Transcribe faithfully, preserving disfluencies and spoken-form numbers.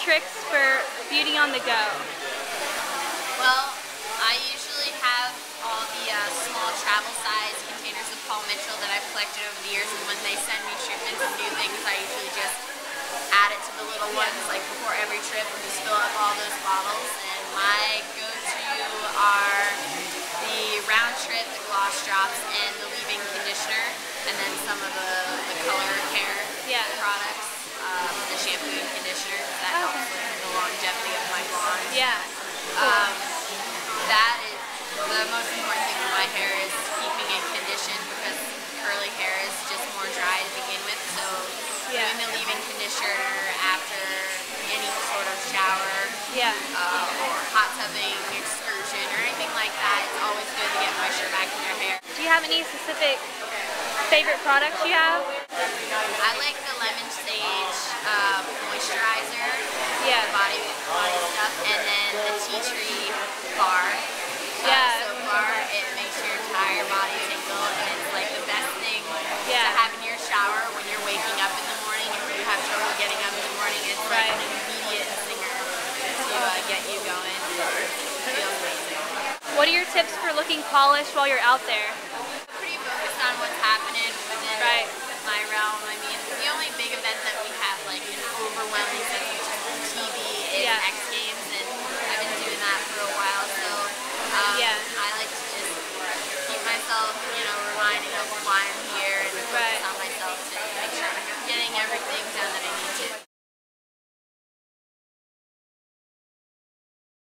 tricks for beauty on the go? Well, I usually have all the uh, small travel size containers of Paul Mitchell that I've collected over the years, and when they send me shipments of new things, I usually just add it to the little ones, like before every trip, and just fill up all those bottles. And my go-to are the Round Trip, the gloss drops, and the leave-in conditioner, and then some of the, the color care Yeah. products, um, the shampoo and conditioner, that Okay. helps with the longevity of my blonde. Yeah. Cool. Um, that is the most important thing with my hair, is keeping it conditioned, because curly hair is just more dry to begin with. So Yeah. doing the leave-in conditioner after any sort of shower Yeah. uh, or hot tubbing excursion or anything like that, it's always good to get moisture back in your hair. Do you have any specific favorite products you have? I like the lemon sage uh, moisturizer, Yeah. the body, body stuff, and then the tea tree bar. Yeah. Uh, soap bar. It makes your entire body tingle, and it's like the best thing Yeah. to have in your shower when you're waking up in the morning. If you have trouble getting up in the morning, it's like Right. an immediate singer to uh, get you going. It feels amazing. What are your tips for looking polished while you're out there? Pretty focused on what's happening within Right. my realm. I mean, the only big event that we have, like an overwhelming sense of T V, is Yeah. X Games, and I've been doing that for a while. So um, Yeah. I like to just keep myself, you know, reminding of why I'm here, and focus Right. on myself to make sure I'm getting everything done that I need